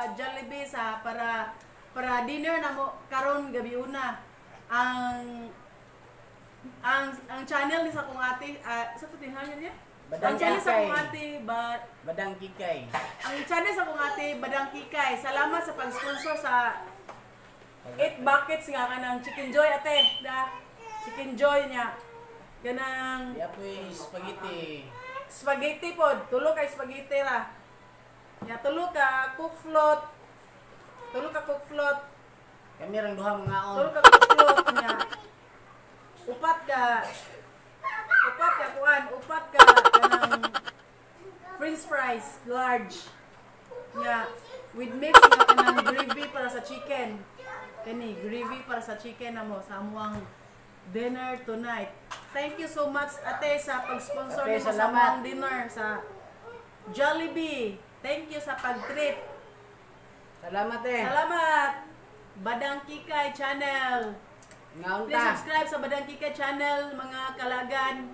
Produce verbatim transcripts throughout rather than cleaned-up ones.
Jollibee sa para para dinner na mo karon gabi una. Ang ang ang channel ni sa kong ate, uh, sa putinhan niya? Ang channel sa kong ate, ba, Badang Kikay. Ang channel sa kong ate, Badang Kikay. Salamat sa pag-sponsor sa eight buckets nga kanang Chicken Joy ate. Da, Chicken Joy niya. Ganang Di apoy spaghetti. spaghetti pod, tulo ka spaghetti ra. Ya tulo ka cook float. Tulo ka cook float. Kami rang duha mga on. Tulo ka cook float niya. Upat ka upat ka kuan, upat ka kanang french fries large. Ya, with mix nga kanang gravy para sa chicken. Kani gravy para sa chicken namo sa amuang dinner tonight. Thank you so much ate sa pag-sponsor Ate, nimo sa salamat. amuang dinner sa Jollibee. Thank you sa pag-treat. Salamat eh. Salamat. Badang Kikay channel. Ngaon Please ta. subscribe sa Badang Kikay channel mga kalagan.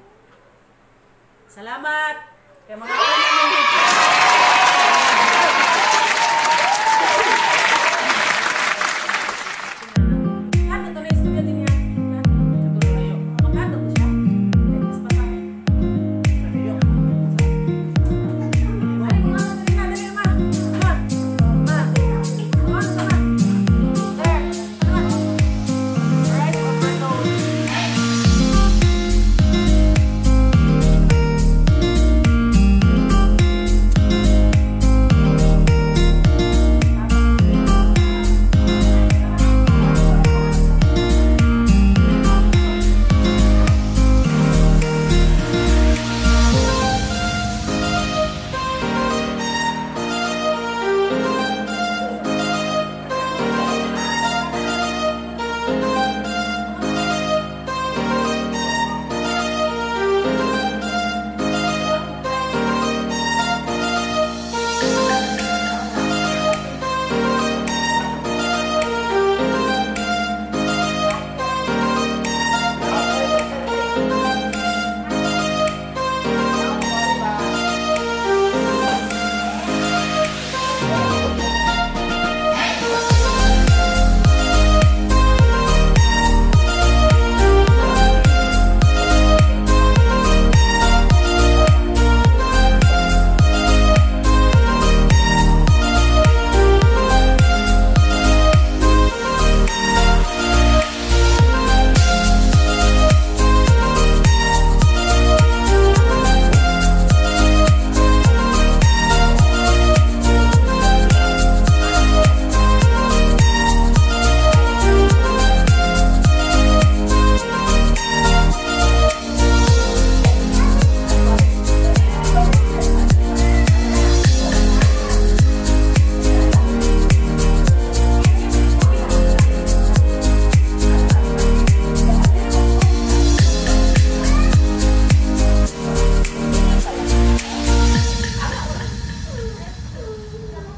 Salamat. Kay mga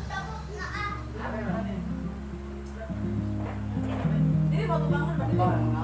Mga